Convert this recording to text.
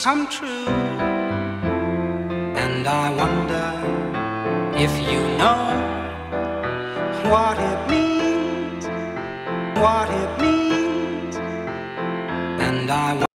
come true. And I wonder if you know what it means, what it means. And I